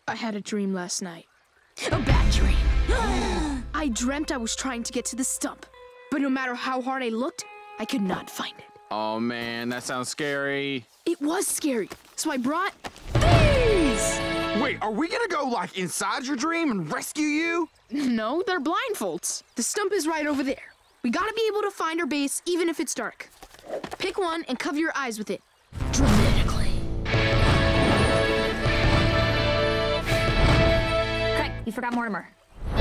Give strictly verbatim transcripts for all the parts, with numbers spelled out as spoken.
I had a dream last night. A bad dream. I dreamt I was trying to get to the stump, but no matter how hard I looked, I could not find it. Oh man, that sounds scary. It was scary, so I brought these! Wait, are we gonna go like inside your dream and rescue you? No, they're blindfolds. The stump is right over there. We gotta be able to find our base even if it's dark. Pick one and cover your eyes with it. Dramatically. Craig, you forgot Mortimer.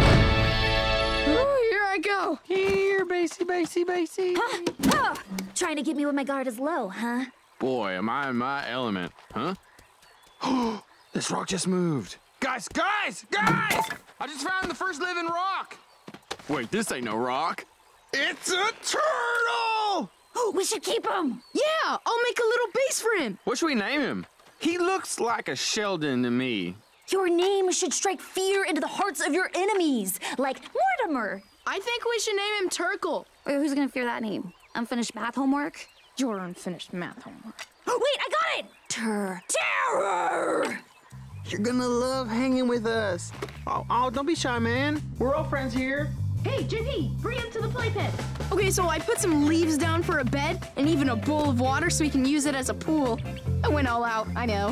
Oh, here I go. Here, Basey, Basey, Basey. Huh? Huh? Trying to get me when my guard is low, huh? Boy, am I in my element, huh? This rock just moved. Guys, guys, guys! I just found the first living rock. Wait, this ain't no rock. It's a turtle! Oh, we should keep him. Yeah, I'll make a little base for him. What should we name him? He looks like a Sheldon to me. Your name should strike fear into the hearts of your enemies, like Mortimer. I think we should name him Turkle. Wait, who's gonna fear that name? Unfinished math homework? Your unfinished math homework. Oh, wait, I got it! Ter terror! You're gonna love hanging with us. Oh, oh, don't be shy, man. We're all friends here. Hey, J P, bring him to the playpen. Okay, so I put some leaves down for a bed and even a bowl of water so we can use it as a pool. I went all out, I know.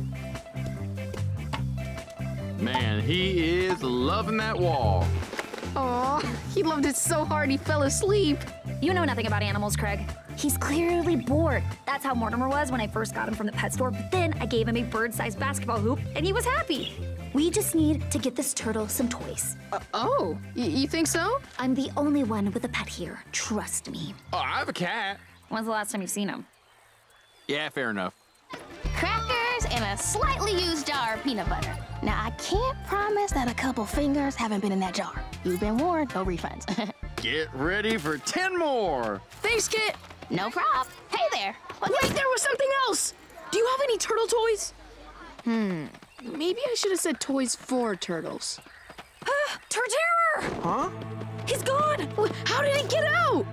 Man, he is loving that wall. Aw, he loved it so hard he fell asleep. You know nothing about animals, Craig. He's clearly bored. That's how Mortimer was when I first got him from the pet store, but then I gave him a bird-sized basketball hoop, and he was happy. We just need to get this turtle some toys. Uh, oh, y you think so? I'm the only one with a pet here. Trust me. Oh, I have a cat. When's the last time you've seen him? Yeah, fair enough. Crackers and a slightly used jar of peanut butter. Now, I can't promise that a couple fingers haven't been in that jar. You've been warned, no refunds. Get ready for ten more. Thanks, Kit. No prob. Hey there. What Wait, there was something else. Do you have any turtle toys? Hmm, maybe I should have said toys for turtles. Ah, Ter-terror! Huh? He's gone! How did he get out?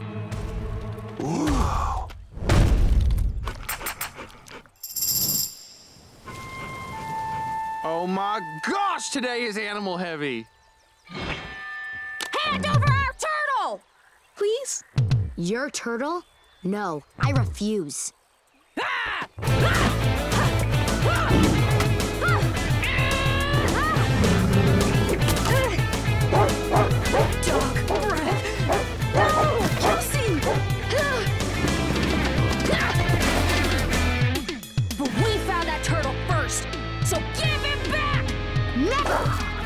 Whoa. Oh my gosh, today is animal heavy. Hand over our turtle! Please? Your turtle? No, I refuse. Ah! Ah! Dog breath! Oh, Kelsey! But we found that turtle first, so give him back! Never!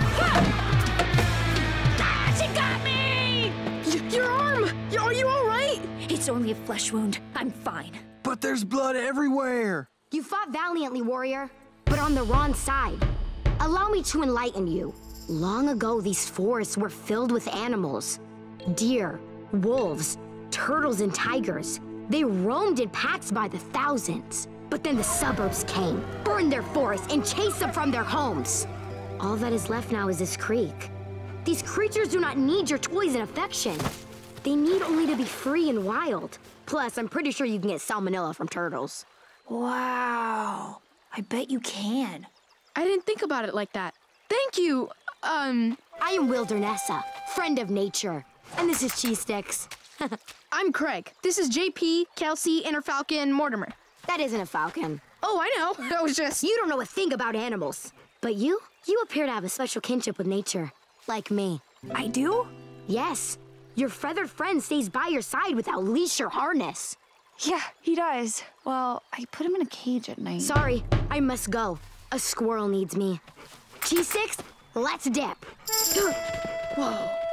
Ah, she got me! Y your arm! Y are you all right? It's only a flesh wound. I'm fine. But there's blood everywhere. You fought valiantly, warrior, but on the wrong side. Allow me to enlighten you. Long ago, these forests were filled with animals. Deer, wolves, turtles, and tigers. They roamed in packs by the thousands. But then the suburbs came, burned their forests, and chased them from their homes. All that is left now is this creek. These creatures do not need your toys and affection. They need only to be free and wild. Plus, I'm pretty sure you can get salmonella from turtles. Wow. I bet you can. I didn't think about it like that. Thank you. Um, I am Wildernessa, friend of nature. And this is Cheese Sticks. I'm Craig. This is J P, Kelsey, and her falcon, Mortimer. That isn't a falcon. Oh, I know. I was just... You don't know a thing about animals. But you, you appear to have a special kinship with nature. Like me. I do? Yes. Your feathered friend stays by your side without leash or harness. Yeah, he does. Well, I put him in a cage at night. Sorry, I must go. A squirrel needs me. Cheese Sticks, let's dip. Whoa.